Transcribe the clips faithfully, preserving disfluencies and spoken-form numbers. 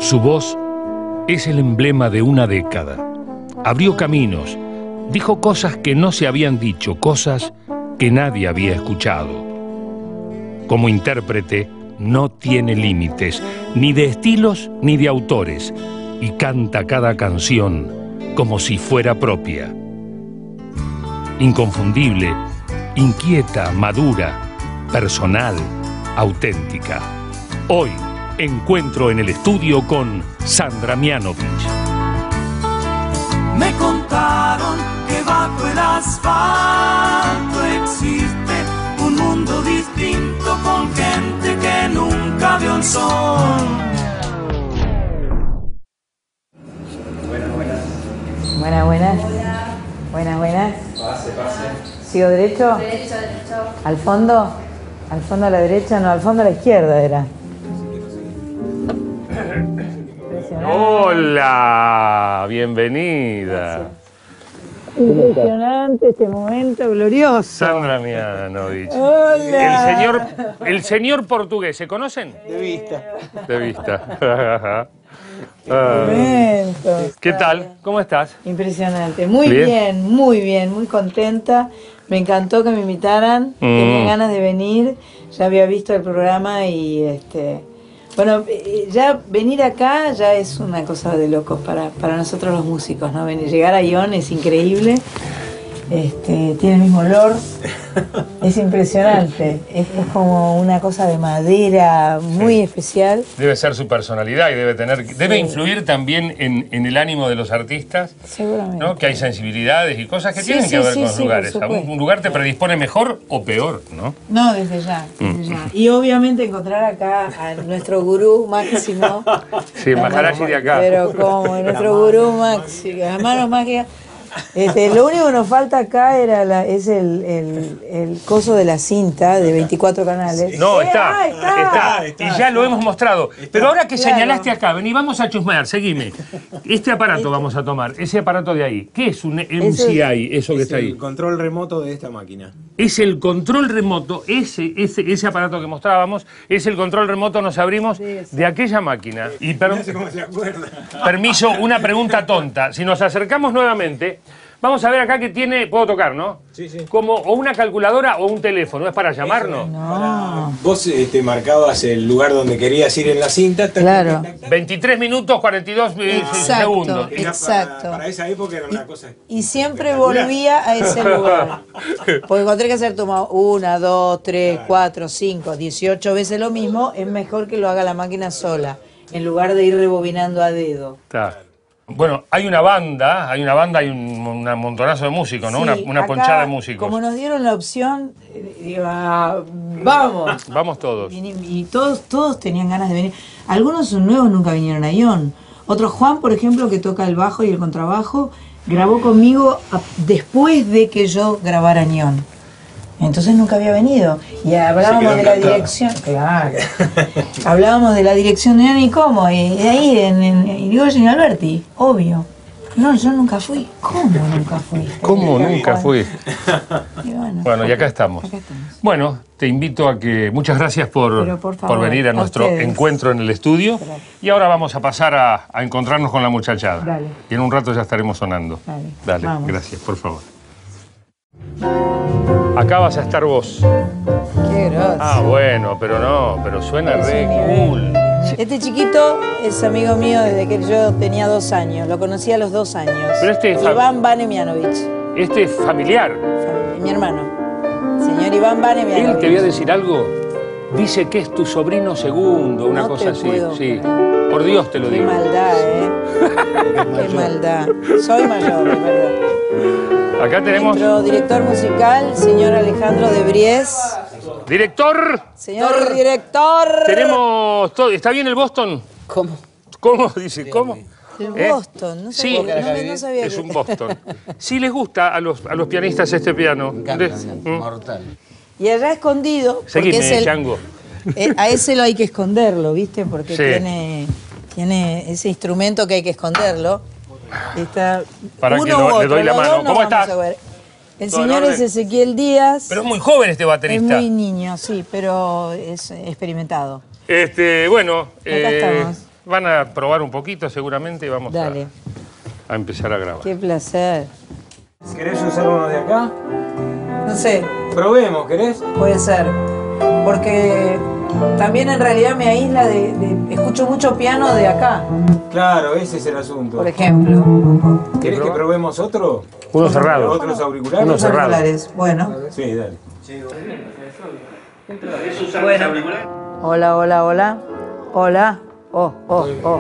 Su voz es el emblema de una década. Abrió caminos, dijo cosas que no se habían dicho, cosas que nadie había escuchado. Como intérprete, no tiene límites, ni de estilos ni de autores, y canta cada canción como si fuera propia. Inconfundible, inquieta, madura, personal, auténtica. Hoy, encuentro en el estudio con Sandra Mianovich. Me contaron que bajo el asfalto existe un mundo distinto con gente que nunca vio el sol. Buenas, buenas. Buenas, buenas. Buenas, buenas. Pase, pase. ¿Sigo derecho? Derecho, derecho. ¿Al fondo? ¿Al fondo a la derecha? No, al fondo a la izquierda era. Hola, bienvenida. Impresionante este momento glorioso. Sandra Mianovich. Hola. El señor, el señor portugués, ¿se conocen? De vista. De vista. Ah, Momento. ¿qué tal? ¿Cómo estás? Impresionante. Muy Bien. bien, muy bien, muy contenta. Me encantó que me invitaran. Mm. Tenía ganas de venir. Ya había visto el programa y este. Bueno, eh, ya venir acá ya es una cosa de locos para, para nosotros los músicos, ¿no? Venir, llegar a Ion es increíble. Este, tiene el mismo olor. Es impresionante. Es, es como una cosa de madera muy Sí. especial. Debe ser su personalidad y debe tener, debe Sí. influir también en, en el ánimo de los artistas, Seguramente. ¿no? Que hay sensibilidades y cosas que Sí, tienen sí, que ver sí, con los sí, por lugares. supuesto. Un, un lugar te predispone mejor o peor, ¿no? No, desde ya, desde Mm. ya. Y obviamente encontrar acá a nuestro gurú máximo. Sí, Maharaji de acá. Pero como nuestro gurú máximo, las manos mágicas. Este, lo único que nos falta acá era la, es el, el, el coso de la cinta de veinticuatro canales. No, Eh, está, ah, está, está, y ya lo hemos mostrado. Pero ahora que Claro. señalaste acá, vení, vamos a chusmear, seguime. Este aparato vamos a tomar, ese aparato de ahí. ¿Qué es un M C I, eso que Es está ahí? el control remoto de esta máquina. Es el control remoto, ese, ese, ese aparato que mostrábamos, es el control remoto, nos abrimos Sí, sí. de aquella máquina. Y per- No sé cómo se acuerda. permiso, una pregunta tonta. Si nos acercamos nuevamente, vamos a ver acá que tiene, puedo tocar, ¿no? Sí, sí. Como o una calculadora o un teléfono, ¿es para llamarnos? No, Vos este, marcabas el lugar donde querías ir en la cinta. tac, Claro. tac, tac, tac. veintitrés minutos, cuarenta y dos eh, Exacto. segundos. Era Exacto. Para, para esa época era una cosa. y siempre volvía a ese lugar. Porque cuando tenés que hacer toma una, dos, tres, cuatro, cinco, dieciocho veces lo mismo, es mejor que lo haga la máquina sola, en lugar de ir rebobinando a dedo. Está. Bueno, hay una banda, hay una banda, hay un, una montonazo de músicos, ¿no? Sí, una una acá, ponchada de músicos. Como nos dieron la opción, eh, digo, ah, vamos. Vamos todos. Y, y todos, todos tenían ganas de venir. Algunos son nuevos, nunca vinieron a Ion. Otro, Juan, por ejemplo, que toca el bajo y el contrabajo, grabó conmigo a- después de que yo grabara en Ion. Entonces nunca había venido. Y hablábamos quedó de la encantado. dirección. Claro. Hablábamos de la dirección de Ion y cómo. Y de ahí, en, en Irigoyen y Alberti, obvio. No, yo nunca fui. ¿Cómo nunca fui? ¿Cómo nunca fui? Y bueno, Bueno, y acá estamos. acá estamos. Bueno, te invito a que... Muchas gracias por, Pero por favor, por venir a a nuestro ustedes. encuentro en el estudio. Gracias. Y ahora vamos a pasar a, a encontrarnos con la muchachada. Dale. Y en un rato ya estaremos sonando. Dale. Dale, Vamos. gracias, por favor. Acá vas a estar vos. Qué grosso. Ah, bueno, pero no, pero suena Es re un nivel. cool. Este chiquito es amigo mío desde que yo tenía dos años. Lo conocí a los dos años. Pero este es fam- Iván Banemianovich, Este es familiar. mi hermano. Señor Iván Banemianovich. Él te voy a decir algo. Dice que es tu sobrino segundo, una No cosa te así. puedo Sí. creer. Por Dios te lo Qué digo. maldad, ¿eh? Qué maldad. Soy mayor, es verdad. Acá tenemos. Nuestro director musical, señor Alejandro de Bries. Director. Señor director. Tenemos todo. ¿Está bien el Boston? ¿Cómo? ¿Cómo? Dice, ¿cómo? El ¿Eh? Boston, no Sí, sabía, no, me- no sabía es que- un Boston. Sí les gusta a los, a los pianistas este piano. De- ¿Mm? Mortal. Y allá escondido, porque Seguime, es el, Chango. Eh, a ese lo hay que esconderlo, ¿viste? Porque Sí. tiene, tiene ese instrumento que hay que esconderlo. Está Para que uno lo- u le otro, doy la los mano. dos no ¿Cómo vamos estás? a ver. El ¿Todo en señor orden? es Ezequiel Díaz. Pero es muy joven este es baterista. muy niño, sí, pero es experimentado. Este, bueno, Acá eh, estamos. van a probar un poquito seguramente y vamos a, a empezar a grabar. Qué placer. ¿Querés usar uno de acá? No sé. Probemos, ¿querés? Puede ser. Porque también en realidad me aísla de, de... Escucho mucho piano de acá. Claro, ese es el asunto. Por ejemplo. ¿Querés que probemos otro? Uno cerrado. ¿Otros auriculares? Uno cerrado. Auriculares. Bueno. Sí, dale. Bueno. Hola, hola, hola. Hola. Oh, oh, oh.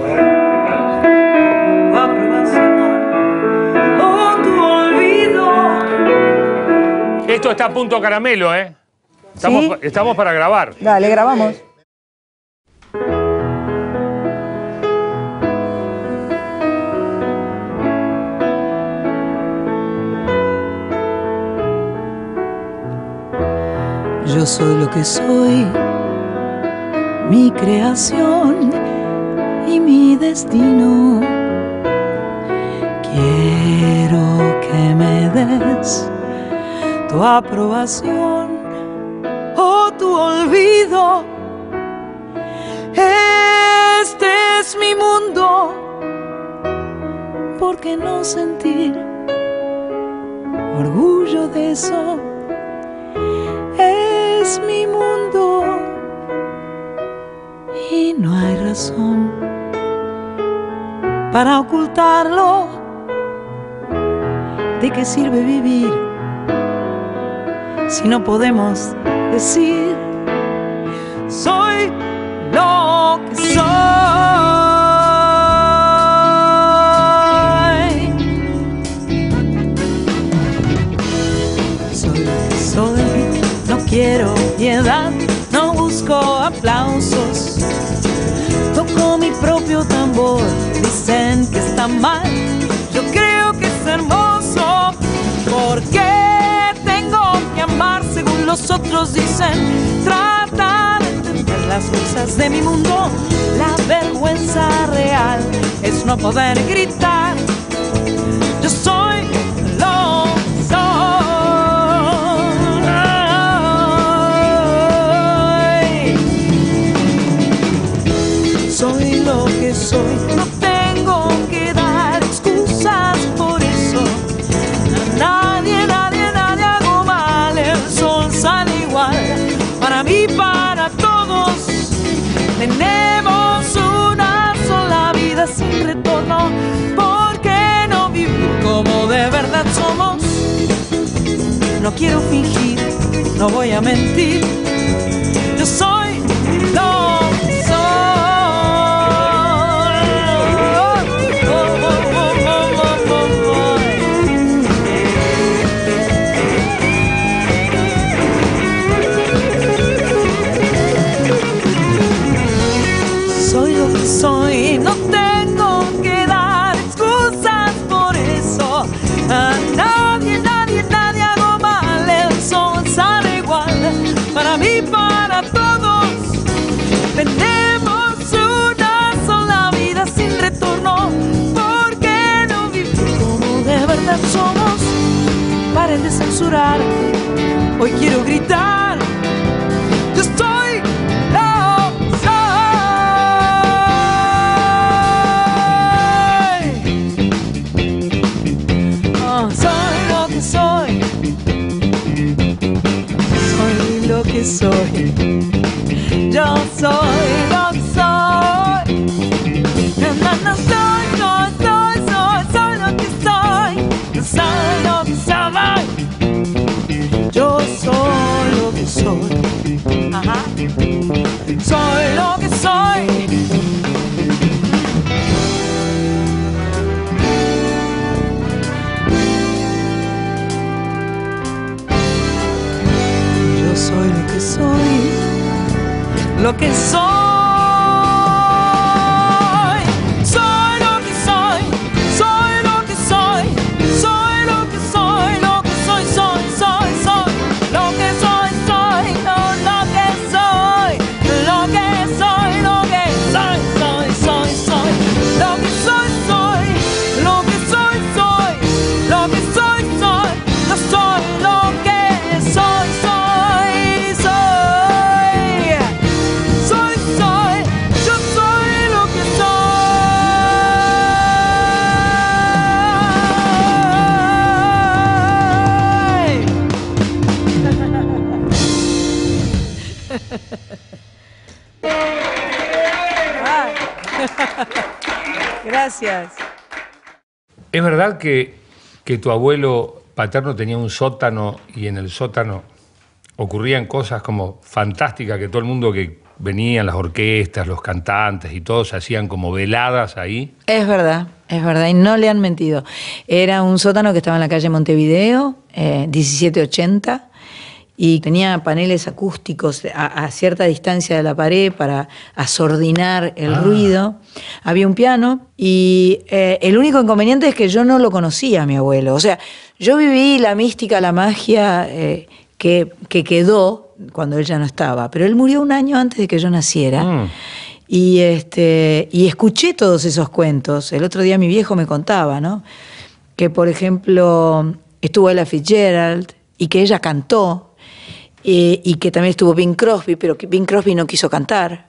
Esto está a punto caramelo, ¿eh? Estamos, ¿Sí? estamos para grabar. Dale, grabamos. Yo soy lo que soy, mi creación y mi destino. Quiero que me des tu aprobación o tu olvido. Este es mi mundo, ¿por qué no sentir orgullo de eso? Es mi mundo y no hay razón para ocultarlo. ¿De qué sirve vivir si no podemos decir soy lo que soy? Soy lo que soy, no quiero piedad, no busco aplausos. Toco mi propio tambor, dicen que está mal, yo creo que es hermoso. ¿Por qué tengo que amar según los otros dicen? Trata de entender las cosas de mi mundo. La vergüenza real es no poder gritar. Yo soy lo que soy. Soy lo que soy, no tengo que dar excusas por eso. A nadie, nadie, nadie hago mal, el sol sale igual. Para mí, para todos, tenemos una sola vida sin retorno. ¿Por qué no vivir como de verdad somos? No quiero fingir, no voy a mentir. Yo soy lo que soy. Soy, no tengo que dar excusas por eso. A nadie, nadie, nadie hago mal, el sol sale igual. Para mí, para todos, tenemos una sola vida sin retorno. ¿Por qué no vivir como de verdad somos? Paren de censurar, hoy quiero gritar. Yo estoy que soy, yo soy lo que soy. No, no, no soy, no soy, soy, soy lo que soy. Soy lo que soy. Yo soy lo que soy. Ajá. Soy lo que soy. Soy lo que soy, lo que soy. Soy lo que soy, soy lo que soy, soy lo que soy, lo que soy, soy, soy, soy, lo que soy, soy, no, lo que soy, lo que soy, lo que soy, soy, soy, soy, lo que soy, soy, lo que soy, soy, lo que soy, soy, no soy lo que soy, soy. Soy, soy, Gracias. ¿Es verdad que, que tu abuelo paterno tenía un sótano y en el sótano ocurrían cosas como fantásticas, que todo el mundo que venían, las orquestas, los cantantes y todos hacían como veladas ahí? Es verdad, es verdad, y no le han mentido. Era un sótano que estaba en la calle Montevideo, eh, diecisiete ochenta, y tenía paneles acústicos a, a cierta distancia de la pared para asordinar el ah. ruido. Había un piano y eh, el único inconveniente es que yo no lo conocía a mi abuelo. O sea, yo viví la mística, la magia eh, que, que quedó cuando él ya no estaba, pero él murió un año antes de que yo naciera. Mm. Y, este, y escuché todos esos cuentos. El otro día mi viejo me contaba, ¿no? Que, por ejemplo, estuvo Ella Fitzgerald y que ella cantó. Eh, y que también estuvo Bing Crosby, pero que Bing Crosby no quiso cantar.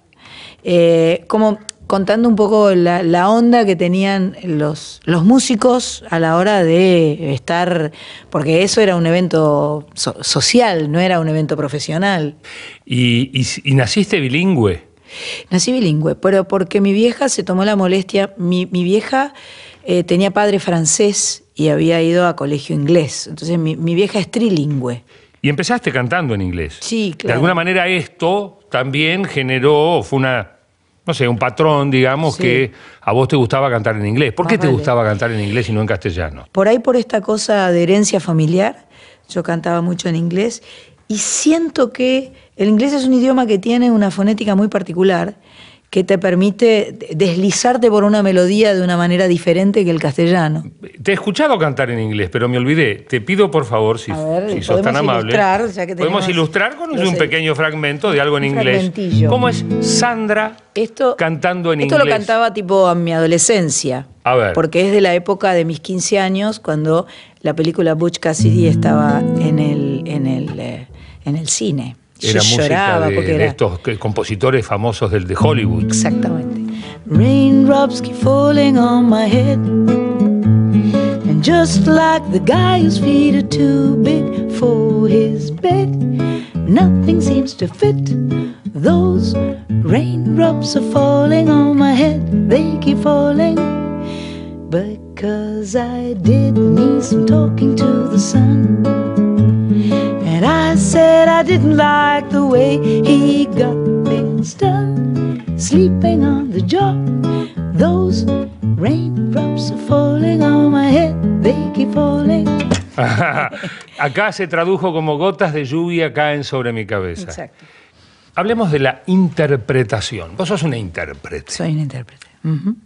Eh, como contando un poco la, la onda que tenían los, los músicos a la hora de estar, porque eso era un evento so, social, no era un evento profesional. ¿Y, y, y naciste bilingüe? Nací bilingüe, pero porque mi vieja se tomó la molestia, mi, mi vieja eh, tenía padre francés y había ido a colegio inglés, entonces mi, mi vieja es trilingüe. Y empezaste cantando en inglés. Sí, claro. De alguna manera esto también generó, fue una, no sé, un patrón, digamos, sí. que a vos te gustaba cantar en inglés. ¿Por Más qué te vale. gustaba cantar en inglés y no en castellano? Por ahí por esta cosa de herencia familiar, yo cantaba mucho en inglés y siento que el inglés es un idioma que tiene una fonética muy particular que te permite deslizarte por una melodía de una manera diferente que el castellano. Te he escuchado cantar en inglés, pero me olvidé. Te pido, por favor, si, ver, si sos tan amable, ilustrar, ya que podemos ilustrar con un pequeño fragmento de algo en inglés. Fragmentillo. ¿Cómo es Sandra esto, cantando en esto inglés? Esto lo cantaba tipo a mi adolescencia. A ver. Porque es de la época de mis quince años, cuando la película Butch Cassidy estaba en el, en el, eh, en el cine. Era Yo música lloraba de, porque de era... estos compositores famosos del de Hollywood. Exactamente. Raindrops keep falling on my head, and just like the guy whose feet are too big for his bed, nothing seems to fit. Those raindrops are falling on my head, they keep falling, because I did me some talking to the sun. And I said I didn't like the way he got things done, sleeping on the job. Those raindrops are falling on my head, they keep falling. Acá se tradujo como gotas de lluvia caen sobre mi cabeza. Exacto. Hablemos de la interpretación. Vos sos una intérprete. Soy una intérprete. Uh-huh.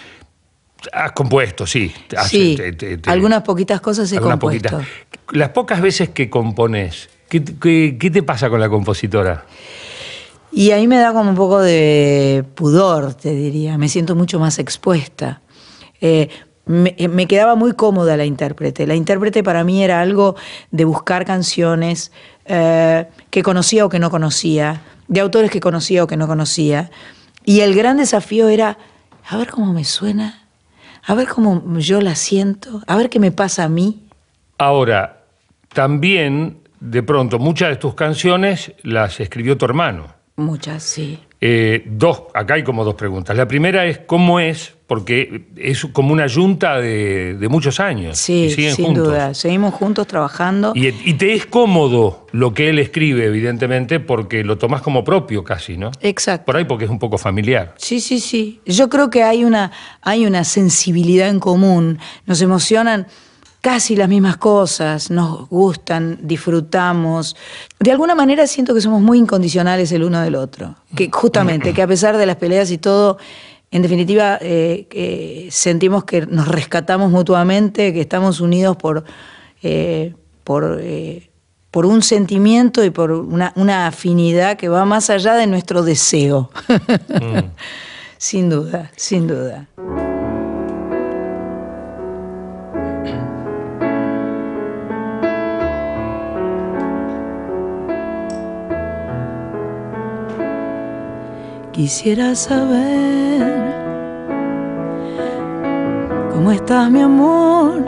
Has compuesto, sí. Sí, te, te, te, algunas poquitas cosas he compuesto. Poquitas. Las pocas veces que componés, ¿qué, qué, ¿qué te pasa con la compositora? Y ahí me da como un poco de pudor, te diría. Me siento mucho más expuesta. Eh, me, me quedaba muy cómoda la intérprete. La intérprete para mí era algo de buscar canciones eh, que conocía o que no conocía, de autores que conocía o que no conocía. Y el gran desafío era, a ver cómo me suena, a ver cómo yo la siento, a ver qué me pasa a mí. Ahora, también, de pronto, muchas de tus canciones las escribió tu hermano. Muchas, sí. Eh, dos, acá hay como dos preguntas. La primera es, ¿cómo es? Porque es como una yunta de, de muchos años. Sí, y siguen sin juntos. duda. Seguimos juntos trabajando. Y, y te es cómodo lo que él escribe, evidentemente, porque lo tomás como propio casi, ¿no? Exacto. Por ahí porque es un poco familiar. Sí, sí, sí. Yo creo que hay una, hay una sensibilidad en común. Nos emocionan casi las mismas cosas, nos gustan, disfrutamos. De alguna manera siento que somos muy incondicionales el uno del otro. Que justamente, que a pesar de las peleas y todo, en definitiva eh, eh, sentimos que nos rescatamos mutuamente, que estamos unidos por, eh, por, eh, por un sentimiento y por una, una afinidad que va más allá de nuestro deseo. Mm. Sin duda, sin duda. Quisiera saber cómo estás, mi amor.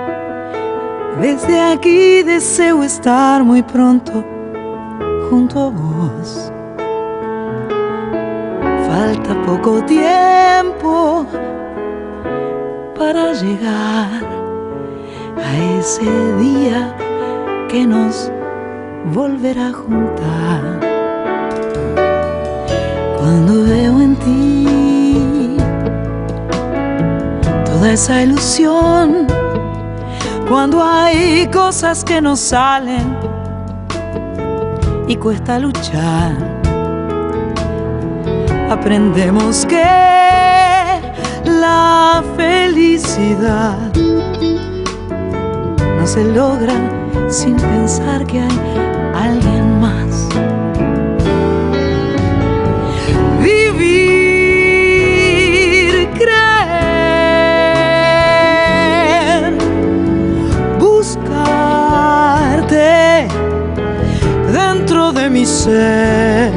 Desde aquí deseo estar muy pronto junto a vos. falta poco tiempo para llegar a ese día que nos volverá a juntar. Cuando veo en ti toda esa ilusión, cuando hay cosas que no salen y cuesta luchar, aprendemos que la felicidad no se logra sin pensar que hay alguien más. Vivir, creer, buscarte dentro de mi ser.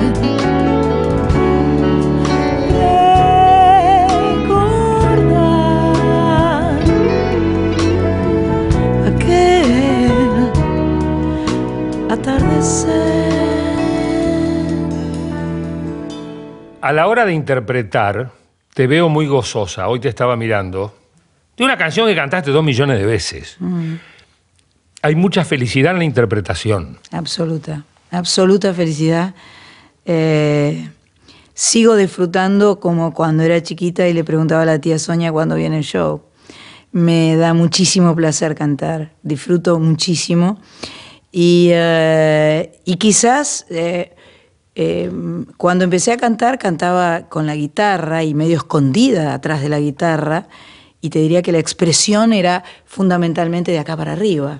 A la hora de interpretar, te veo muy gozosa. Hoy te estaba mirando. De una canción que cantaste dos millones de veces. Mm. Hay mucha felicidad en la interpretación. Absoluta, absoluta felicidad. Eh, sigo disfrutando como cuando era chiquita y le preguntaba a la tía Sonia cuándo viene el show. Me da muchísimo placer cantar. Disfruto muchísimo. Y, eh, y quizás eh, eh, cuando empecé a cantar, cantaba con la guitarra y medio escondida atrás de la guitarra, y te diría que la expresión era fundamentalmente de acá para arriba.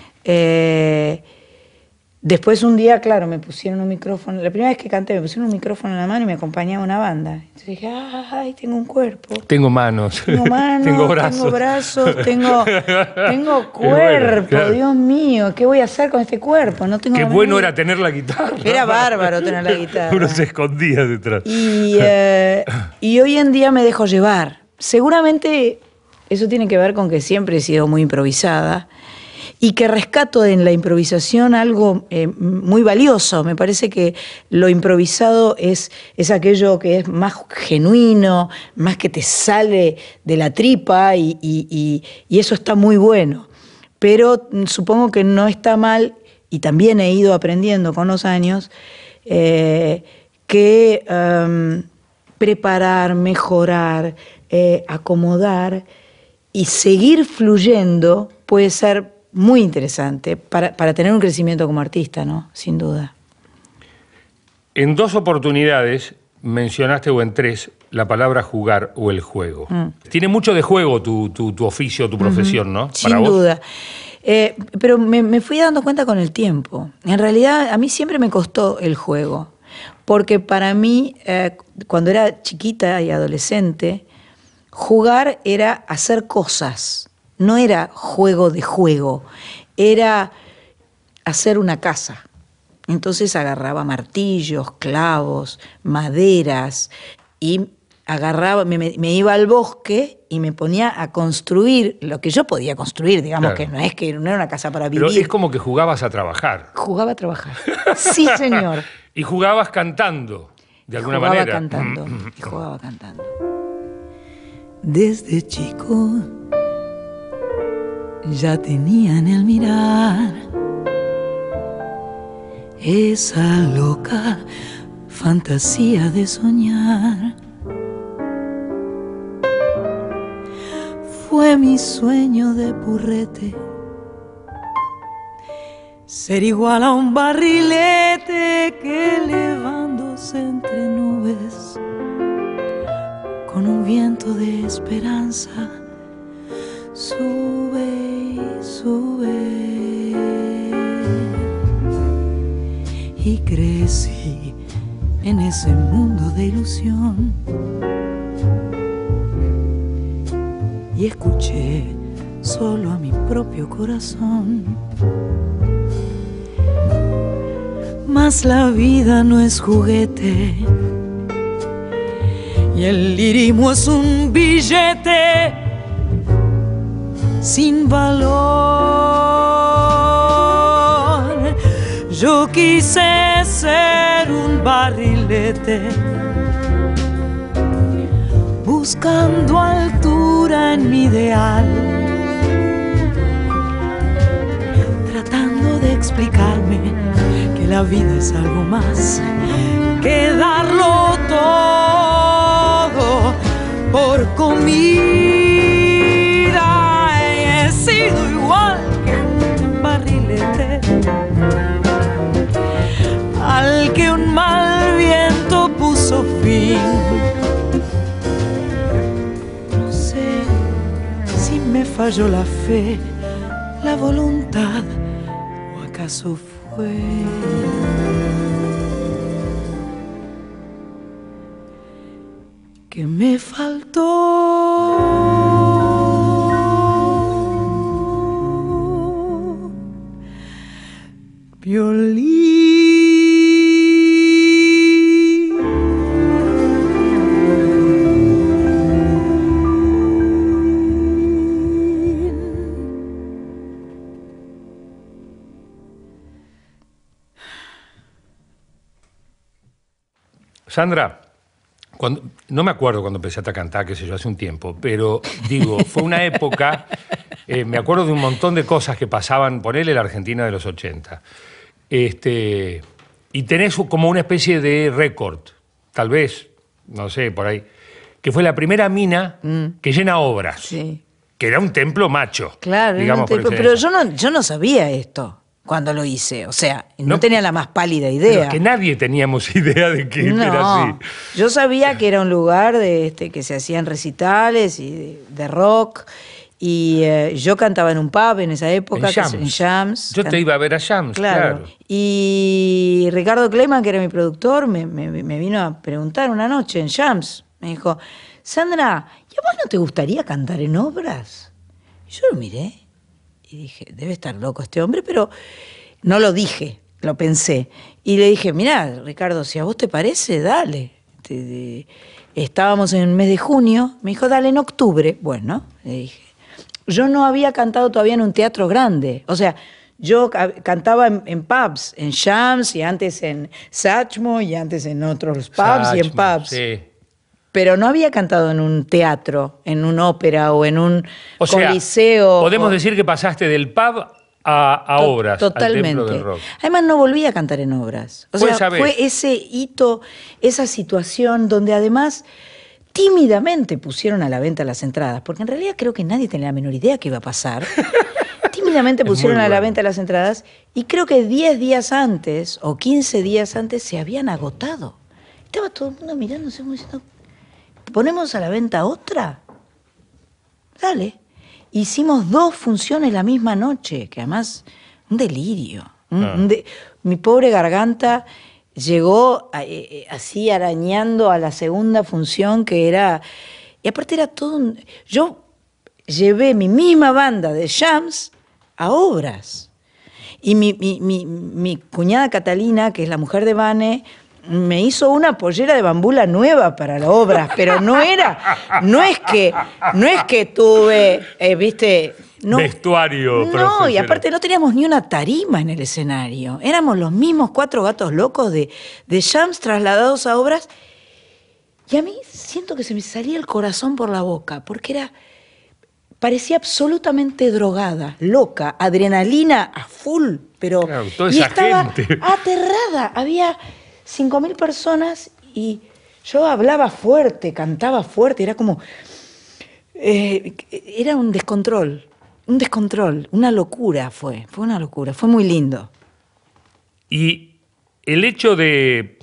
Eh, después un día, claro, me pusieron un micrófono, la primera vez que canté me pusieron un micrófono en la mano y me acompañaba una banda. Entonces dije, ay, tengo un cuerpo. Tengo manos. Tengo manos, tengo brazos, tengo, brazos, tengo, tengo cuerpo, bueno, claro. Dios mío, ¿qué voy a hacer con este cuerpo? No tengo Qué bueno era tener la guitarra. Era bárbaro tener la guitarra. Uno se escondía detrás. Y, eh, y hoy en día me dejo llevar. Seguramente eso tiene que ver con que siempre he sido muy improvisada y que rescato en la improvisación algo eh, muy valioso. Me parece que lo improvisado es, es aquello que es más genuino, más que te sale de la tripa y, y, y, y eso está muy bueno. Pero supongo que no está mal, y también he ido aprendiendo con los años, eh, que um, preparar, mejorar, eh, acomodar y seguir fluyendo puede ser muy interesante para, para tener un crecimiento como artista, ¿no? Sin duda. En dos oportunidades mencionaste, o en tres, la palabra jugar o el juego. Mm. Tiene mucho de juego tu, tu, tu oficio, tu profesión, ¿no? Sin ¿Para duda. Vos? Eh, pero me, me fui dando cuenta con el tiempo. En realidad, a mí siempre me costó el juego. Porque para mí, eh, cuando era chiquita y adolescente, jugar era hacer cosas. No era juego de juego, era hacer una casa. Entonces agarraba martillos, clavos, maderas y agarraba, me, me iba al bosque y me ponía a construir lo que yo podía construir, digamos, claro. Que no es que no era una casa para vivir. Pero es como que jugabas a trabajar. Jugaba a trabajar. Sí, señor. Y jugabas cantando, de alguna jugaba manera. Cantando, y jugaba cantando. Desde chico ya tenía en el mirar esa loca fantasía de soñar. Fue mi sueño de purrete ser igual a un barrilete que elevándose entre nubes con un viento de esperanza sube y sube. Y crecí en ese mundo de ilusión y escuché solo a mi propio corazón. Mas la vida no es juguete y el lirismo es un billete sin valor. Yo quise ser un barrilete buscando altura en mi ideal, tratando de explicarme que la vida es algo más que darlo todo por comida. Y he sido igual que un barrilete al que un mal viento puso fin. No sé si me falló la fe, la voluntad, o acaso fue que me faltó violín. Sandra, cuando, no me acuerdo cuando empezaste a cantar, qué sé yo, hace un tiempo, pero digo, fue una época, eh, me acuerdo de un montón de cosas que pasaban, ponele la Argentina de los ochenta, este, y tenés como una especie de récord, tal vez, no sé, por ahí, que fue la primera mina mm. que llena obras, Sí. que era un templo macho. Claro, digamos, era un templo, pero yo no, yo no sabía esto cuando lo hice, o sea, no, no tenía la más pálida idea. Pero es que nadie teníamos idea de que no, era así. Yo sabía que era un lugar de este, que se hacían recitales y de, de rock, y eh, yo cantaba en un pub en esa época, en Shams. Que, en Shams. Yo te iba a ver a Shams, claro. claro. Y Ricardo Kleiman, que era mi productor, me, me, me vino a preguntar una noche en Shams. Me dijo, Sandra, ¿y a vos no te gustaría cantar en obras? Y yo lo miré y dije, debe estar loco este hombre, pero no lo dije, lo pensé. Y le dije, mirá, Ricardo, si a vos te parece, dale. Te, te, estábamos en el mes de junio, me dijo, dale en octubre. Bueno, le dije. Yo no había cantado todavía en un teatro grande. O sea, yo cantaba en, en pubs, en Shams, y antes en Satchmo, y antes en otros pubs Satchmo, y en pubs. Sí. Pero no había cantado en un teatro, en una ópera o en un o sea, coliseo. Podemos o... decir que pasaste del pub a, a to obras, totalmente. al templo del rock. Además no volví a cantar en obras. O sea, saber. fue ese hito, esa situación donde además tímidamente pusieron a la venta las entradas, porque en realidad creo que nadie tenía la menor idea que iba a pasar. Tímidamente pusieron a la bueno. venta las entradas y creo que diez días antes o quince días antes se habían agotado. Estaba todo el mundo mirándose como diciendo, ¿ponemos a la venta otra? Dale. Hicimos dos funciones la misma noche, que además, un delirio. Un, ah. un de, mi pobre garganta llegó eh, así arañando a la segunda función, que era... Y aparte era todo un... Yo llevé mi misma banda de Shams a obras. Y mi, mi, mi, mi cuñada Catalina, que es la mujer de Vane, me hizo una pollera de bambula nueva para las obras, pero no era, no es que, no es que tuve, eh, viste, no, vestuario. No, y aparte no teníamos ni una tarima en el escenario. Éramos los mismos cuatro gatos locos de, de Shams trasladados a obras. Y a mí siento que se me salía el corazón por la boca, porque era, parecía absolutamente drogada, loca, adrenalina a full, pero claro, toda y esa estaba gente. aterrada. Había cinco mil personas y yo hablaba fuerte, cantaba fuerte, era como... Eh, era un descontrol, un descontrol, una locura fue, fue una locura, fue muy lindo. Y el hecho de,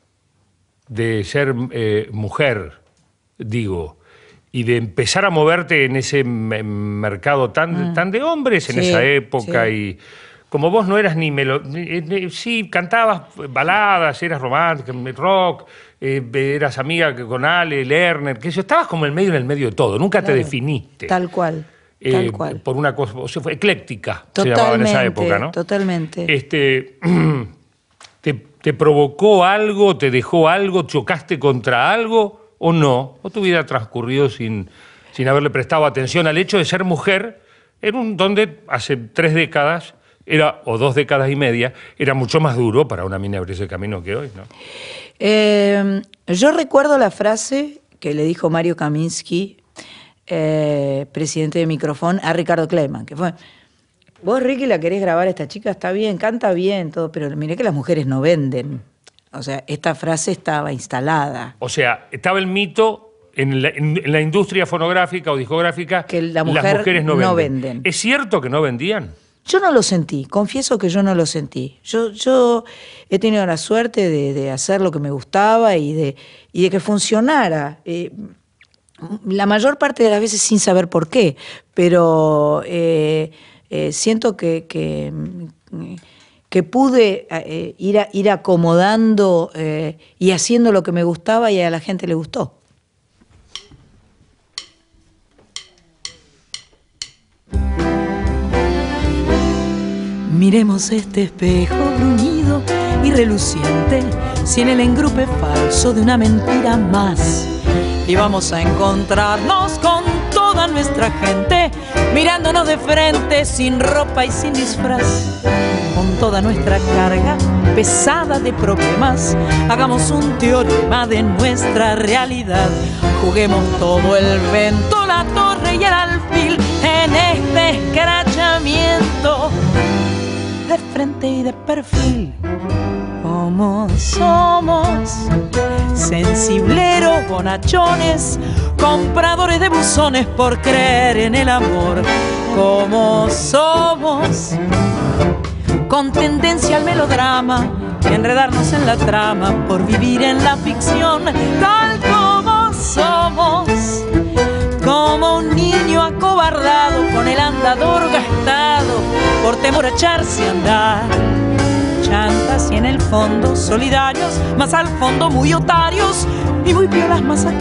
de ser eh, mujer, digo, y de empezar a moverte en ese mercado tan, mm. tan de hombres en sí, esa época sí. y... Como vos no eras ni melo... Sí, cantabas baladas, eras romántica, rock, eh, eras amiga con Ale, Lerner, que eso, estabas como en el medio, en el medio de todo, nunca claro, te definiste. Tal cual, eh, tal cual. Por una cosa, o sea, fue ecléctica, totalmente, se llamaba en esa época, ¿no? Totalmente. Este, te, ¿Te provocó algo, te dejó algo, chocaste contra algo o no? ¿O tu vida transcurrió sin, sin haberle prestado atención al hecho de ser mujer en un donde hace tres décadas... Era, o dos décadas y media, era mucho más duro para una mina abrir ese camino que hoy, ¿no? Eh, yo recuerdo la frase que le dijo Mario Kaminsky, eh, presidente de Microfón, a Ricardo Kleiman, que fue, vos Ricky la querés grabar a esta chica, está bien, canta bien, todo, pero miré que las mujeres no venden. O sea, esta frase estaba instalada. O sea, estaba el mito en la, en, en la industria fonográfica o discográfica, que la mujer las mujeres no, no venden. venden. ¿Es cierto que no vendían? Yo no lo sentí, confieso que yo no lo sentí. Yo, yo he tenido la suerte de, de hacer lo que me gustaba y de, y de que funcionara. Eh, la mayor parte de las veces sin saber por qué, pero eh, eh, siento que, que, que pude eh, ir, a, ir acomodando eh, y haciendo lo que me gustaba y a la gente le gustó. Miremos este espejo bruñido y reluciente, sin el engrupe falso de una mentira más. Y vamos a encontrarnos con toda nuestra gente, mirándonos de frente, sin ropa y sin disfraz. Con toda nuestra carga pesada de problemas, hagamos un teorema de nuestra realidad. Juguemos todo el vento, la torre y el alfil en este escrachamiento, de frente y de perfil. Como somos, sensibleros, bonachones, compradores de buzones por creer en el amor. Como somos, con tendencia al melodrama, enredarnos en la trama por vivir en la ficción. Tal como somos, como un niño acobardado con el andador gastado por temor a echarse a andar. Chantas y en el fondo solidarios, más al fondo muy otarios y muy piolas más acá.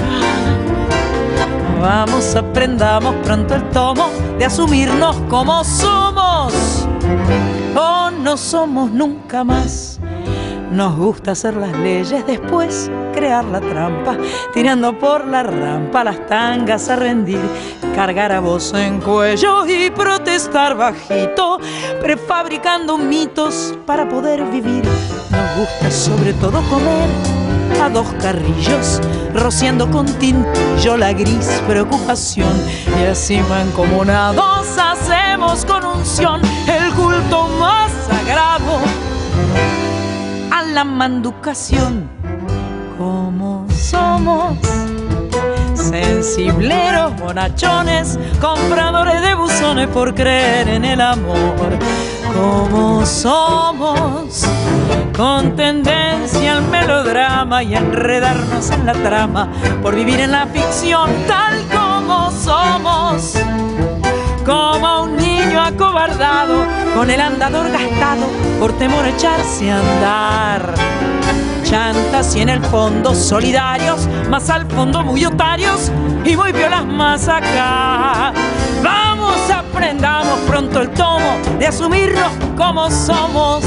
Vamos, aprendamos pronto el tomo de asumirnos como somos o no somos nunca más. Nos gusta hacer las leyes, después crear la trampa, tirando por la rampa las tangas a rendir, cargar a voz en cuello y protestar bajito, prefabricando mitos para poder vivir. Nos gusta sobre todo comer a dos carrillos, rociando con tintillo la gris preocupación, y así mancomunados hacemos con unción el culto más sagrado a la manducación. Como somos, sensibleros, bonachones, compradores de buzones por creer en el amor. Como somos, con tendencia al melodrama y enredarnos en la trama por vivir en la ficción. Tal como somos, como un niño acobardado con el andador gastado por temor a echarse a andar. Chantas y en el fondo solidarios, más al fondo muy otarios y muy violas más acá. Vamos, aprendamos pronto el tomo de asumirnos como somos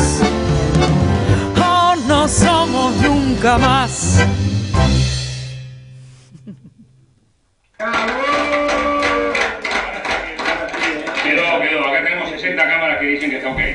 o no somos nunca más. Quedó, quedó. Acá tenemos sesenta cámaras que dicen que está ok.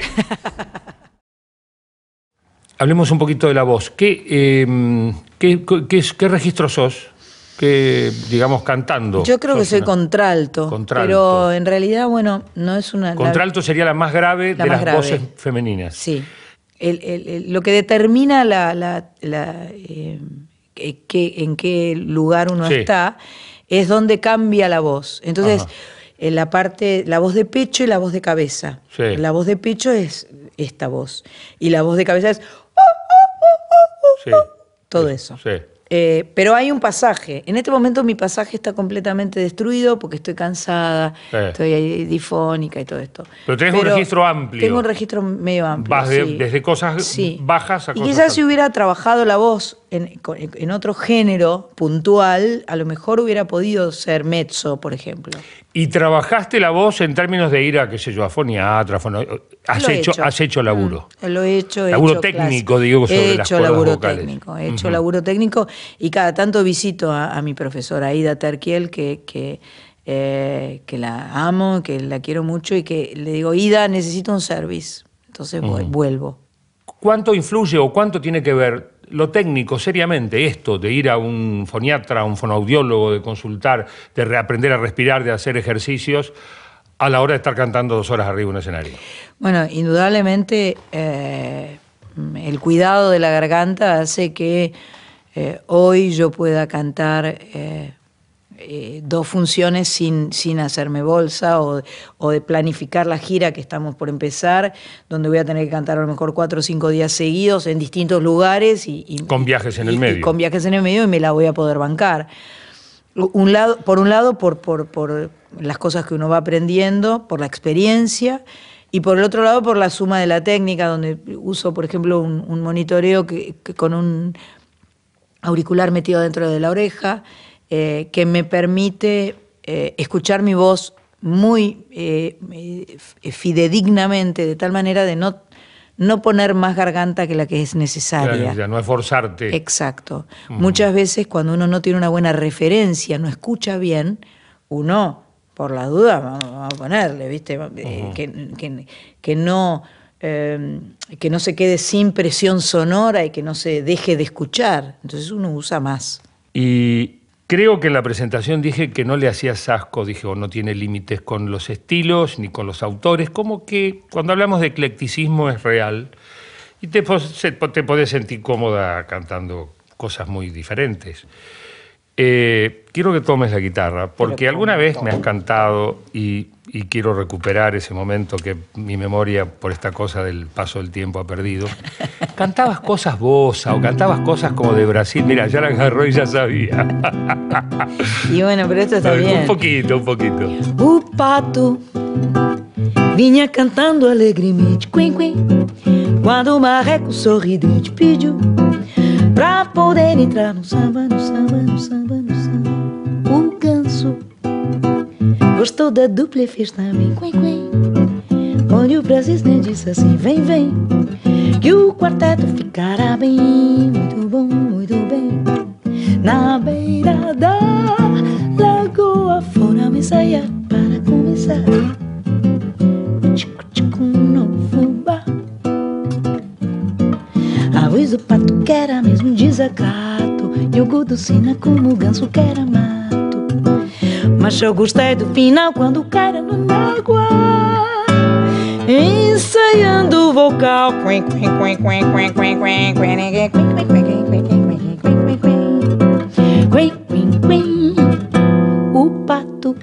Hablemos un poquito de la voz. ¿Qué, eh, qué, qué, qué registro sos? Que, digamos, cantando. Yo creo que soy una... contralto, contralto, pero en realidad, bueno, no es una... Contralto la... sería la más grave la de más las grave. Voces femeninas. Sí. El, el, el, lo que determina la, la, la, eh, que, en qué lugar uno sí. está es donde cambia la voz. Entonces, en la parte, la voz de pecho y la voz de cabeza. Sí. La voz de pecho es esta voz. Y la voz de cabeza es... Sí. Todo eso. Sí. Eh, pero hay un pasaje. En este momento mi pasaje está completamente destruido porque estoy cansada, sí. estoy ahí difónica y todo esto. Pero tenés pero un registro amplio. Tengo un registro medio amplio. Vas de, sí. desde cosas sí. bajas a y cosas... Y quizás si hubiera trabajado la voz en, en otro género puntual, a lo mejor hubiera podido ser mezzo, por ejemplo. ¿Y trabajaste la voz en términos de ir a, qué sé yo, a foniatra? Fono... ¿Has, hecho, hecho. ¿Has hecho laburo? Mm, lo he hecho. He laburo hecho técnico, digo, sobre he las hecho cuerdas laburo vocales. Técnico, he hecho uh-huh. laburo técnico y cada tanto visito a, a mi profesora Aida Terquiel, que, que, eh, que la amo, que la quiero mucho y que le digo, Ida, necesito un service. Entonces uh-huh. vuelvo. ¿Cuánto influye o cuánto tiene que ver lo técnico, seriamente, esto de ir a un foniatra, a un fonoaudiólogo, de consultar, de reaprender a respirar, de hacer ejercicios, a la hora de estar cantando dos horas arriba de un escenario? Bueno, indudablemente eh, el cuidado de la garganta hace que eh, hoy yo pueda cantar eh, eh, dos funciones sin, sin hacerme bolsa, o, o de planificar la gira que estamos por empezar, donde voy a tener que cantar a lo mejor cuatro o cinco días seguidos en distintos lugares. Y, y con viajes en el y, medio. Y con viajes en el medio, y me la voy a poder bancar. Un lado, por un lado, por, por, por las cosas que uno va aprendiendo, por la experiencia, y por el otro lado, por la suma de la técnica, donde uso, por ejemplo, un, un monitoreo que, que con un auricular metido dentro de la oreja, eh, que me permite eh, escuchar mi voz muy eh, fidedignamente, de tal manera de no, no poner más garganta que la que es necesaria. Claro, ya no esforzarte. Exacto. Uh-huh. Muchas veces cuando uno no tiene una buena referencia, no escucha bien, uno, por la duda, vamos a ponerle, ¿viste? Uh-huh. eh, que, que, que, no, eh, que no se quede sin presión sonora y que no se deje de escuchar. Entonces uno usa más. Y creo que en la presentación dije que no le hacías asco, dije, o no tiene límites con los estilos ni con los autores, como que cuando hablamos de eclecticismo es real y te, te podés sentir cómoda cantando cosas muy diferentes. Eh, quiero que tomes la guitarra, porque alguna vez me has cantado y, y quiero recuperar ese momento que mi memoria, por esta cosa del paso del tiempo, ha perdido. Cantabas cosas bossa o cantabas cosas como de Brasil. Mira, ya la agarró y ya sabía. Y bueno, pero esto está bien. Un poquito, un poquito. O pato vinha cantando alegremente, quen, quen, quando o marreco sorridente pediu pra poder entrar no samba, no samba, no samba, no samba. O ganso gostou da dupla e fez também, quen, quen, onde o presidente disse assim, vem, vem, que o quarteto ficará bem, muito bom, muito bem. Na beira da lagoa fora me saia para começar. Tico, tico, no fubá. A voz do pato que era mesmo desacato, e o gudo sina como o ganso que era mato. Mas eu gostei do final quando o cara não água, ensaiando o vocal. Quen, quen, quen, quen, quen, quen, quen, quen, quen, quen, quen, quen, quen, quen, o pato.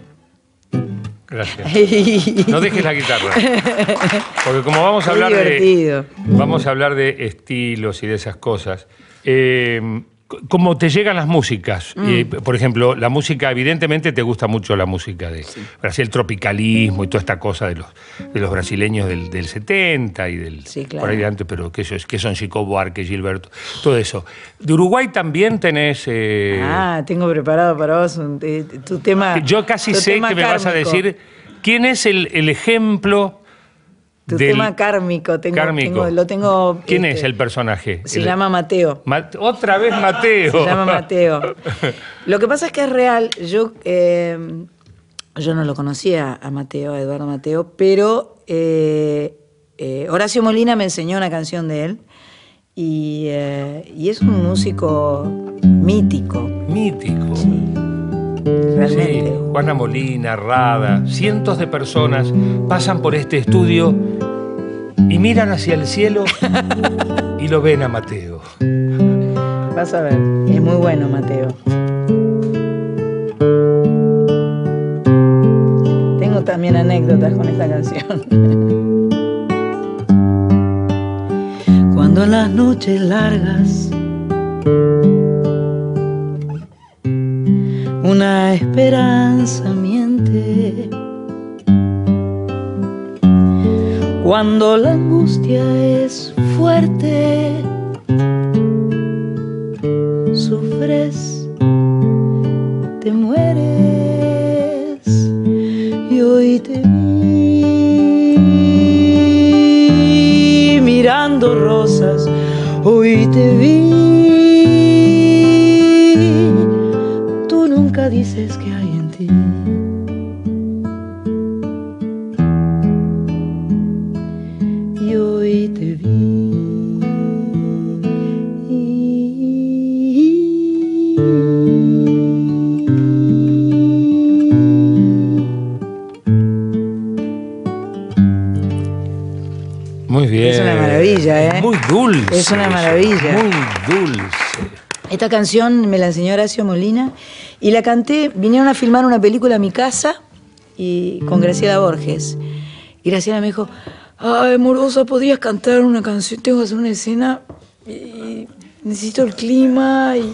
Gracias. No dejes la guitarra. Porque como vamos a hablar de, vamos a hablar de estilos y de esas cosas, eh, ¿cómo te llegan las músicas? Mm. Eh, por ejemplo, la música, evidentemente te gusta mucho la música de sí. Brasil, el tropicalismo y toda esta cosa de los, de los brasileños del, del setenta y del sí, claro. por ahí de antes, pero que, eso es, que son Chico Buarque, Gilberto, todo eso. De Uruguay también tenés... Eh, ah, tengo preparado para vos un, eh, tu tema. Yo casi sé que me kármico. Vas a decir quién es el, el ejemplo... Tu del tema kármico, tengo, kármico. Tengo, lo tengo... ¿Quién este, es el personaje? Se el, llama Mateo. Ma, otra vez Mateo. Se llama Mateo. Lo que pasa es que es real. Yo, eh, yo no lo conocía a Mateo, a Eduardo Mateo, pero eh, eh, Horacio Molina me enseñó una canción de él y, eh, y es un músico mítico. Mítico. Sí. Realmente. Sí, Juana Molina, Rada, cientos de personas pasan por este estudio y miran hacia el cielo y lo ven a Mateo. Vas a ver, es muy bueno Mateo. Tengo también anécdotas con esta canción. Cuando las noches largas una esperanza miente, cuando la angustia es fuerte, sufres, te mueres, y hoy te vi mirando rosas, hoy te vi. Nunca dices que hay en ti. Y hoy te vi. Bien. Es una maravilla, ¿eh? Muy dulce. Es una maravilla. Muy dulce. Esta canción me la enseñó Horacio Molina y la canté, vinieron a filmar una película a mi casa y con Graciela Borges. Y Graciela me dijo, ay, Morosa, ¿podrías cantar una canción? Tengo que hacer una escena y necesito el clima y...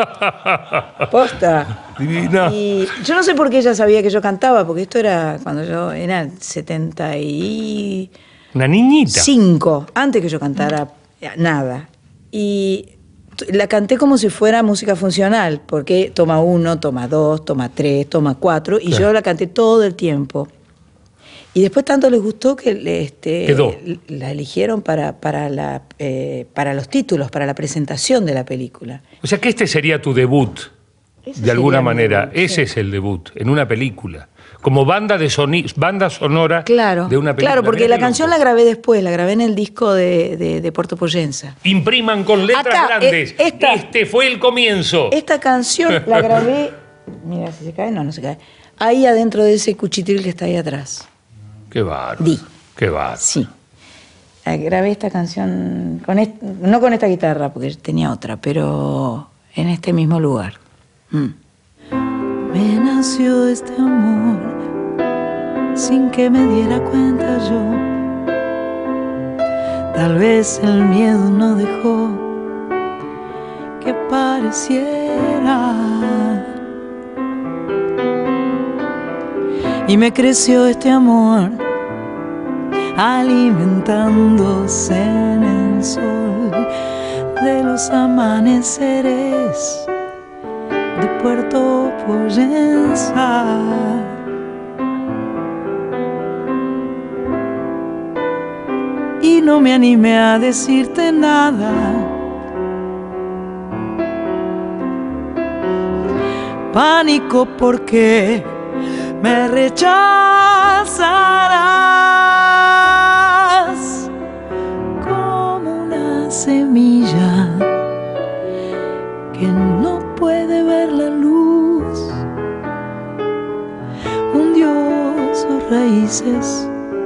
Posta. Divina. Y yo no sé por qué ella sabía que yo cantaba, porque esto era cuando yo era setenta y... Una niñita. Cinco, antes que yo cantara nada. Y la canté como si fuera música funcional, porque toma uno, toma dos, toma tres, toma cuatro, y Claro. yo la canté todo el tiempo. Y después tanto les gustó que este, Quedó. la eligieron para, para, la, eh, para los títulos, para la presentación de la película. O sea que este sería tu debut, Ese de alguna sería mi manera. debut, Ese sí. es el debut, en una película. Como banda, de soni banda sonora Claro, de una película. claro, porque Mirá la qué canción loco. la grabé después, la grabé en el disco de, de, de Puerto Poyensa. Impriman con letras Acá, grandes. eh, esta- este fue el comienzo. Esta canción la grabé, mira si se cae, no, no se cae, ahí adentro de ese cuchitril que está ahí atrás. Qué bárbaro. Di. Qué bárbaro. Sí. La grabé esta canción, con est- no con esta guitarra, porque tenía otra, pero en este mismo lugar. Mm. Me nació este amor sin que me diera cuenta yo. Tal vez el miedo no dejó que pareciera. Y me creció este amor alimentándose en el sol de los amaneceres de Puerto Poyensa. Y no me animé a decirte nada, pánico porque me rechazarás como una semilla que no puede ver la luz, hundió sus raíces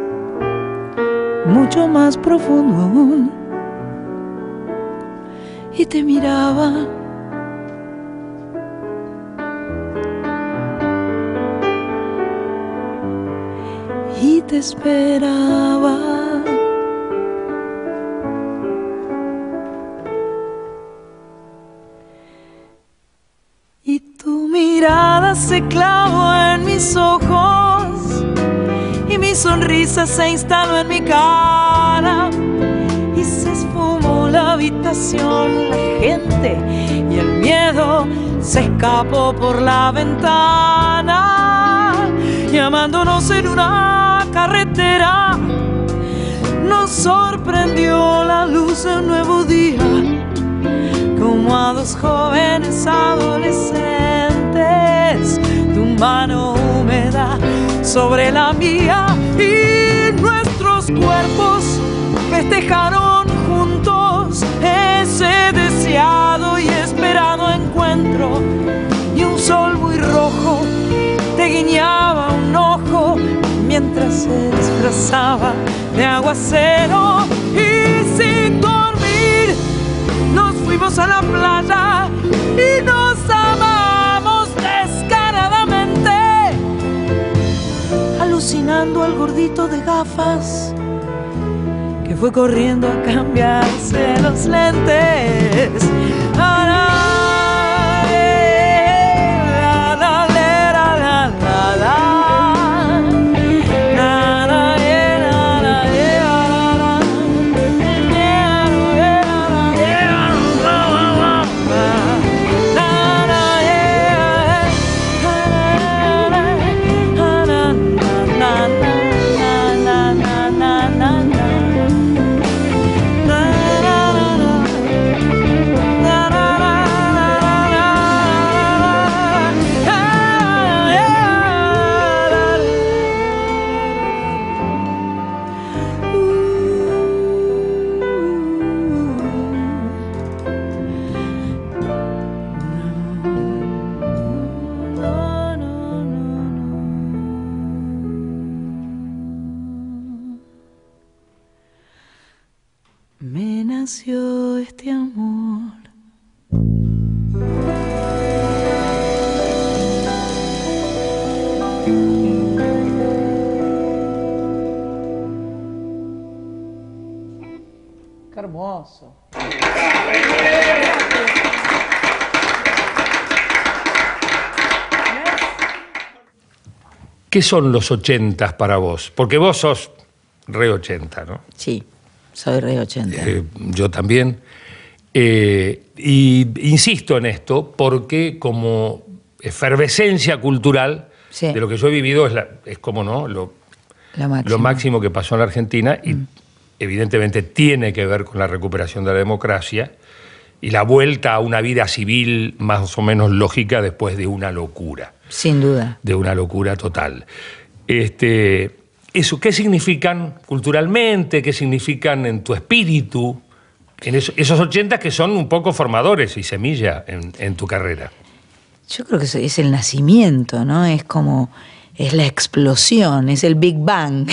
mucho más profundo aún, y te miraba y te esperaba. Y tu mirada se clavó en mis ojos y mi sonrisa se instaló en mi cara y se esfumó la habitación, la gente y el miedo se escapó por la ventana, llamándonos en una carretera. Nos sorprendió la luz de un nuevo día, como a dos jóvenes adolescentes, tu mano húmeda sobre la mía y nuestros cuerpos festejaron juntos ese deseado y esperado encuentro. Y un sol muy rojo te guiñaba un ojo mientras se disfrazaba de aguacero. Y sin dormir nos fuimos a la playa y nos amamos descaradamente, alucinando al gordito de gafas que fue corriendo a cambiarse los lentes. Na nació este amor. Qué hermoso. ¿Qué son los ochentas para vos? Porque vos sos re ochenta, ¿no? Sí, soy re ochenta. Eh, yo también. Eh, y insisto en esto porque como efervescencia cultural Sí. de lo que yo he vivido es, la, es como no lo, La máxima. lo máximo que pasó en la Argentina y mm. evidentemente tiene que ver con la recuperación de la democracia y la vuelta a una vida civil más o menos lógica después de una locura. Sin duda. De una locura total. Este, eso, ¿qué significan culturalmente? ¿Qué significan en tu espíritu? En eso, esos ochentas que son un poco formadores y semilla en, en tu carrera. Yo creo que eso es el nacimiento, ¿no? Es como, es la explosión, es el Big Bang.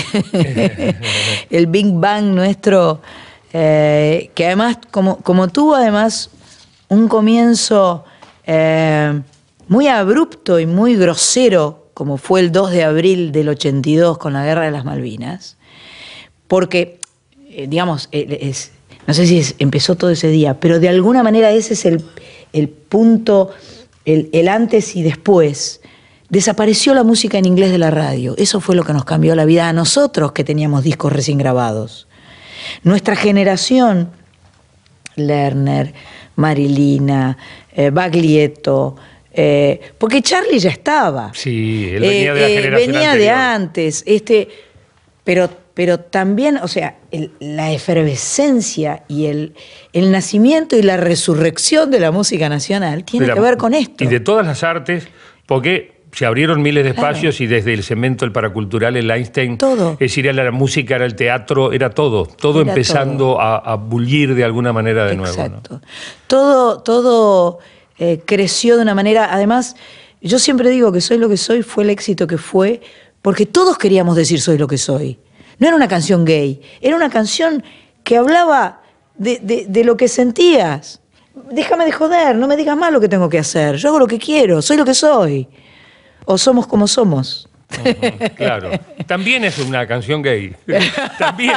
El Big Bang nuestro, eh, que además, como, como tuvo además un comienzo eh, muy abrupto y muy grosero, como fue el dos de abril del ochenta y dos con la Guerra de las Malvinas, porque, eh, digamos, eh, es, no sé si es, empezó todo ese día, pero de alguna manera ese es el, el punto, el, el antes y después. Desapareció la música en inglés de la radio. Eso fue lo que nos cambió la vida a nosotros que teníamos discos recién grabados. Nuestra generación, Lerner, Marilina, eh, Baglietto, eh, porque Charlie ya estaba. Sí, él venía de la eh, generación venía anterior. de antes, este, pero, pero también, o sea, el, la efervescencia y el, el nacimiento y la resurrección de la música nacional tiene De la- que ver con esto. Y de todas las artes, porque se abrieron miles de Claro. espacios y desde el cemento, el paracultural, el Einstein, Todo. es decir, era la música, era el teatro, era todo, todo Era empezando todo. A, a bullir de alguna manera de nuevo. ¿no? Exacto. Todo, todo eh, creció de una manera. Además, yo siempre digo que Soy lo que soy fue el éxito que fue porque todos queríamos decir soy lo que soy. No era una canción gay, era una canción que hablaba de, de, de lo que sentías. Déjame de joder, no me digas más lo que tengo que hacer. Yo hago lo que quiero, soy lo que soy. O somos como somos. Ujú, claro. También es una canción gay. También.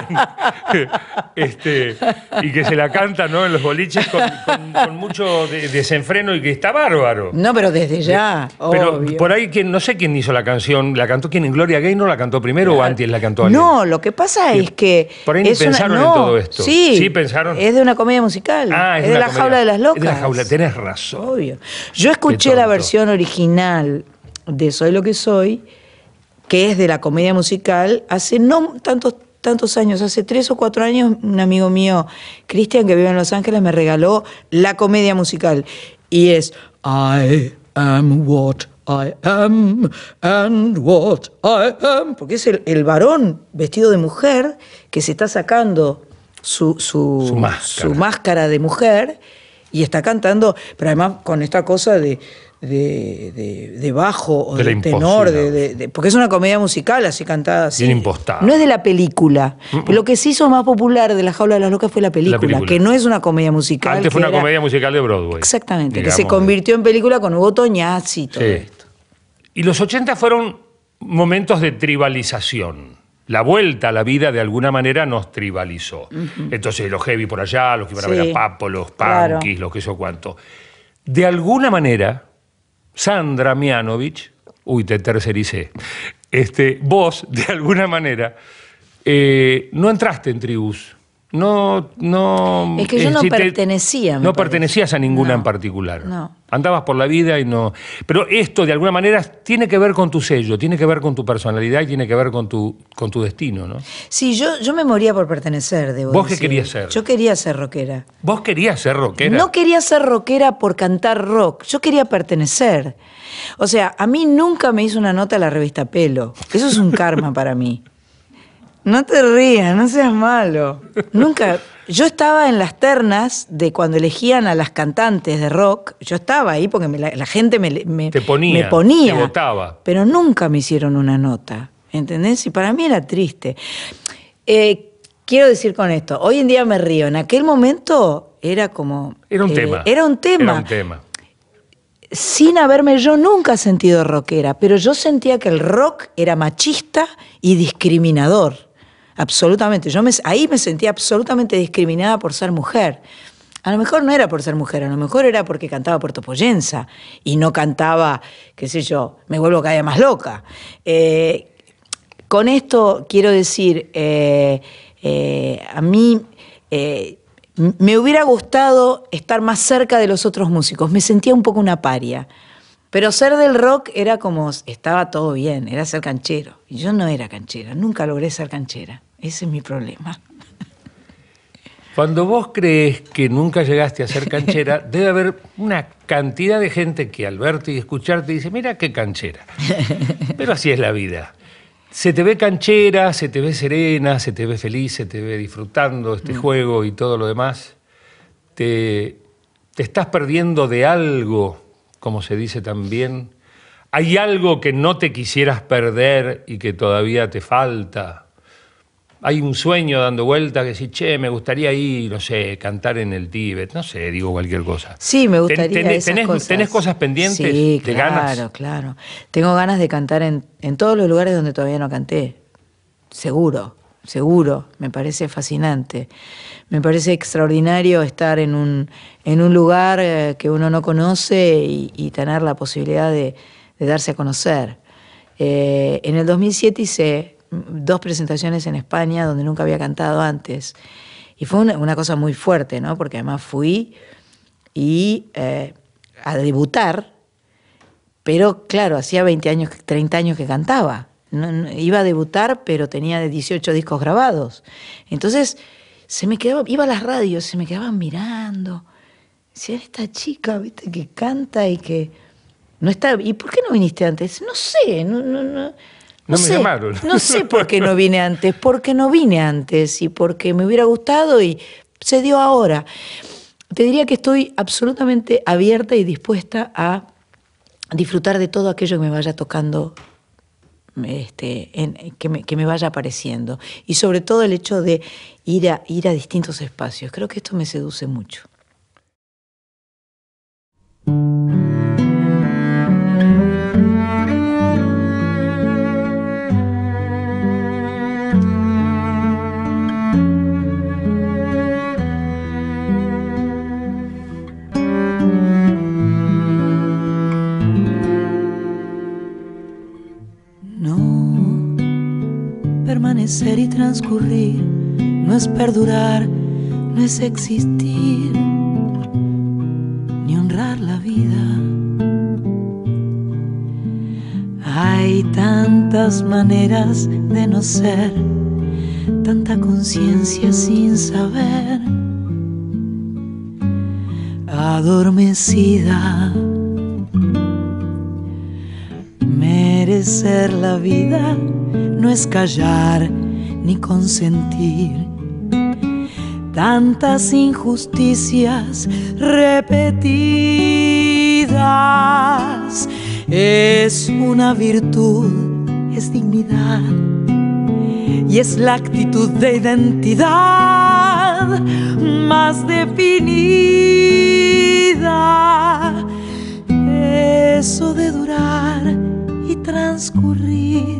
Este, y que se la canta, ¿no? En los boliches con, con- con mucho de- desenfreno y que está bárbaro. No, pero desde ya, Pero obvio. por ahí, ¿quién, no sé quién hizo la canción. ¿La cantó quién? ¿Gloria Gaynor la cantó primero o antes la cantó alguien? No, lo que pasa Sí. es que... Por ahí ni es una- pensaron en no, todo esto. Sí, Sí pensaron. Es de una comedia musical. Ah, es es de una La comedia. Jaula de las Locas. Es de La Jaula, tenés razón. Obvio. Yo escuché Qué la tonto. versión original de Soy lo que soy, que es de la comedia musical, hace no tantos, tantos años, hace tres o cuatro años, un amigo mío, Cristian, que vive en Los Ángeles, me regaló la comedia musical. Y es I am what I am and what I am. Porque es el, el varón vestido de mujer que se está sacando su, su, Su máscara. su máscara de mujer y está cantando, pero además con esta cosa de, de, de, de bajo o De de, la tenor, de, impostura. de- de- porque es una comedia musical así cantada así. Bien impostada. No es de la película. Lo que se hizo más popular de La Jaula de las Locas fue la película, película. que no es una comedia musical. Antes fue que una era- comedia musical de Broadway. Exactamente, que digamos. se convirtió en película con Hugo Toñazzi y todo Sí. esto. Y los ochenta fueron momentos de tribalización. La vuelta a la vida de alguna manera nos tribalizó. Entonces los heavy por allá, los que iban a ver Sí, a Papo, los claro. punkis, los que eso cuánto. De alguna manera, Sandra Mianovich, uy, te tercericé, este, vos, de alguna manera, eh, no entraste en tribus. No, no. Es que yo no decir, te- pertenecía, me No parece. pertenecías a ninguna No, en particular. no. Andabas por la vida y no. Pero esto, de alguna manera, tiene que ver con tu sello, tiene que ver con tu personalidad y tiene que ver con tu, con tu destino, ¿no? Sí, yo, yo me moría por pertenecer, debo ¿Vos qué decir. querías ser? Yo quería ser rockera. Vos querías ser rockera. No quería ser rockera por cantar rock, yo quería pertenecer. O sea, a mí nunca me hizo una nota la revista Pelo. Eso es un karma para mí. No te rías, no seas malo. Nunca. Yo estaba en las ternas de cuando elegían a las cantantes de rock. Yo estaba ahí porque me- la, la gente me, me, Te ponía, me ponía. te votaba. Pero nunca me hicieron una nota. ¿Entendés? Y para mí era triste. Eh, quiero decir con esto, hoy en día me río, en aquel momento era como... Era un eh, tema. Era un tema. Era un tema. Sin haberme yo nunca sentido rockera, pero yo sentía que el rock era machista y discriminador, absolutamente. Yo me, ahí me sentía absolutamente discriminada por ser mujer. A lo mejor no era por ser mujer, a lo mejor era porque cantaba Puerto Poyensa y no cantaba, qué sé yo, Me vuelvo cada día más loca. Eh, con esto quiero decir, eh, eh, a mí... Eh, me hubiera gustado estar más cerca de los otros músicos, me sentía un poco una paria, pero ser del rock era como, estaba todo bien, era ser canchero, y yo no era canchera, nunca logré ser canchera, ese es mi problema. Cuando vos crees que nunca llegaste a ser canchera, debe haber una cantidad de gente que al verte y escucharte dice, mira qué canchera, pero así es la vida. Se te ve canchera, se te ve serena, se te ve feliz, se te ve disfrutando este mm. juego y todo lo demás. Te, te estás perdiendo de algo, como se dice también. ¿Hay algo que no te quisieras perder y que todavía te falta? Hay un sueño dando vuelta que decís, che, me gustaría ir, no sé, cantar en el Tíbet, no sé, digo cualquier cosa. Sí, me gustaría ten, ten, esas tenés, cosas. ¿Tenés cosas pendientes sí, de claro, ganas? Claro, claro. Tengo ganas de cantar en, en todos los lugares donde todavía no canté. Seguro, seguro. Me parece fascinante. Me parece extraordinario estar en un, en un lugar eh, que uno no conoce y, y tener la posibilidad de, de darse a conocer. Eh, en el dos mil siete hice dos presentaciones en España donde nunca había cantado antes. Y fue una, una cosa muy fuerte, ¿no? Porque además fui y eh, a debutar, pero claro, hacía veinte años, treinta años que cantaba. No, no, iba a debutar, pero tenía dieciocho discos grabados. Entonces, se me quedaba, iba a las radios, se me quedaban mirando. Decía, esta chica, ¿viste? Que canta y que no está... ¿Y por qué no viniste antes? No sé, no... no, no No, no me sé, llamaron. No sé por qué no vine antes, porque no vine antes y porque me hubiera gustado y se dio ahora. Te diría que estoy absolutamente abierta y dispuesta a disfrutar de todo aquello que me vaya tocando, este, en, que, me, que me vaya apareciendo. Y sobre todo el hecho de ir a, ir a distintos espacios. Creo que esto me seduce mucho. Permanecer y transcurrir no es perdurar, no es existir, ni honrar la vida. Hay tantas maneras de no ser, tanta conciencia sin saber, adormecida. Merecer la vida no es callar ni consentir tantas injusticias repetidas. Es una virtud, es dignidad y es la actitud de identidad más definida. Eso de durar y transcurrir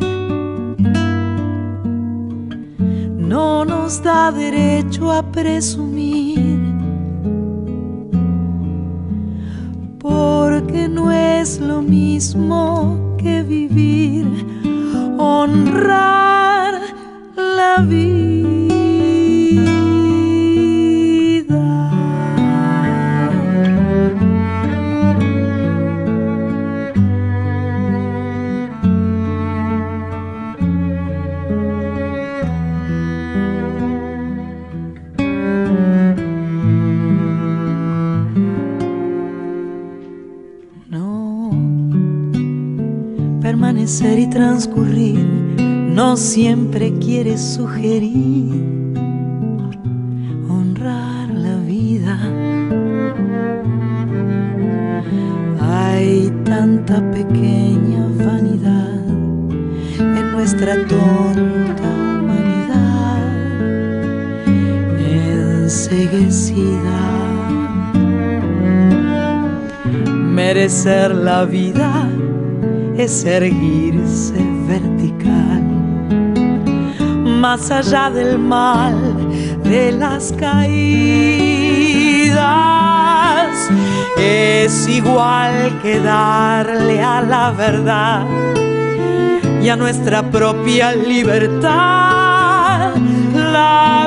no nos da derecho a presumir, porque no es lo mismo que vivir, honrar la vida. Permanecer y transcurrir no siempre quiere sugerir honrar la vida. Hay tanta pequeña vanidad en nuestra tonta humanidad enceguecida. Merecer la vida es erguirse vertical, más allá del mal de las caídas. Es igual que darle a la verdad y a nuestra propia libertad la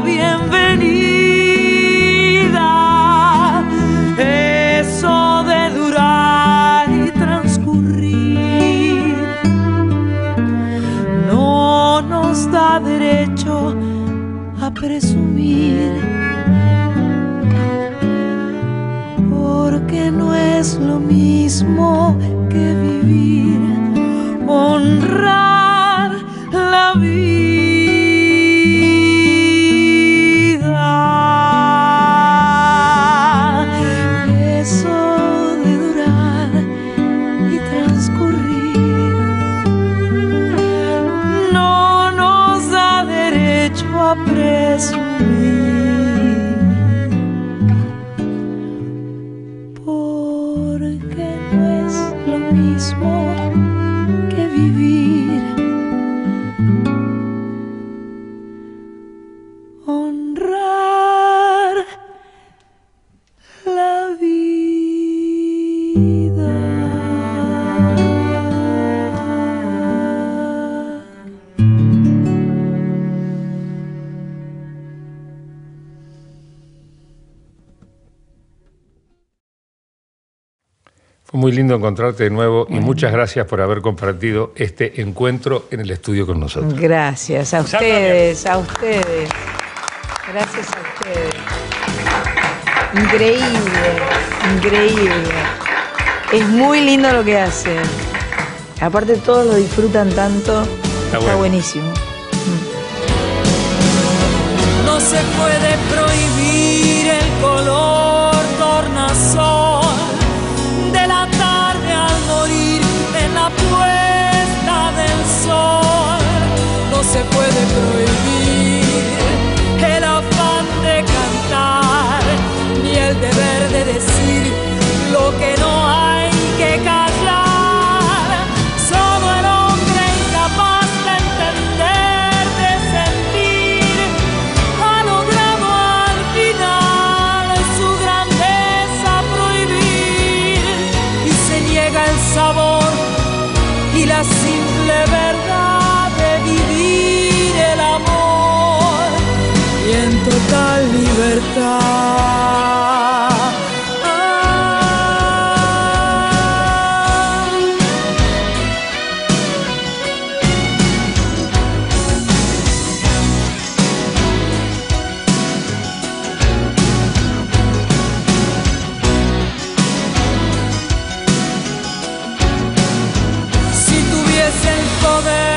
bienvenida. Eso de durar y transcurrir no nos da derecho a presumir, porque no es lo mismo que vivir, honrar la vida. Eso de durar y transcurrir no nos da derecho a presumir, porque no es lo mismo que vivir, honrar la vida. Fue muy lindo encontrarte de nuevo y muchas gracias por haber compartido este encuentro en el estudio con nosotros. Gracias a ustedes, a ustedes. Gracias a ustedes. Increíble, increíble. Es muy lindo lo que hacen. Aparte todos lo disfrutan tanto. Está, bueno. buenísimo. No se puede prohibir el color tornasol de la tarde al morir en la puesta del sol. No se puede prohibir el afán de cantar, ni el deber de decir lo que no hay que callar. Solo el hombre incapaz de entender, de sentir, ha logrado al final su grandeza prohibir, y se niega el sabor y la simple verdad de vivir el amor y en total libertad. Si tuviese el poder